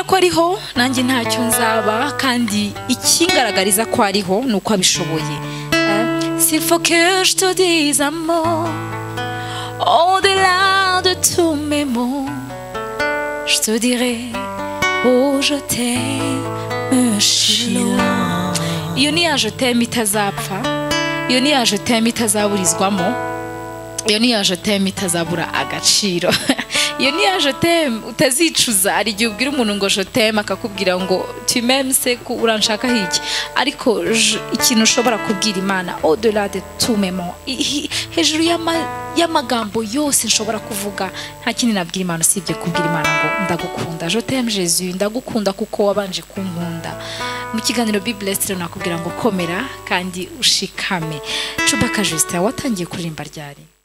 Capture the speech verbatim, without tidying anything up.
ko ariho nanjye ntacyo nzaba kandi ikingaragariza ko ariho nuko abishoboye. S'il faut que je te dise un mot au-delà de tous mes mots, je te dirai oh je t'aime Schilo. Iyo ni ya je t'aime itazapfa, iyo ni ya je t'aime itazaburizwamo, iyo ni ya je t'aime itazabura agaciro. Iyo ni ya je t'aime utazicuza. Ari igihe ubwira umuntu ngo je t'aime akakubwira ngo tu m'aimes se ko uranshaka hiki, ariko ikintu ushobora kubwira Imana au-delà de tous mes mots, hejuru y'amagambo yose nshobora kuvuga, nta kindi nabwira Imana usibye kubwira Imana ngo ndagukunda. Je t'aime Jésus, ndagukunda kuko wabanje kunkunda. Mu kiganiro Be Blessed nakubwira ngo komera kandi ushikame. Chubaka Justin watangiye kuririmba ryari?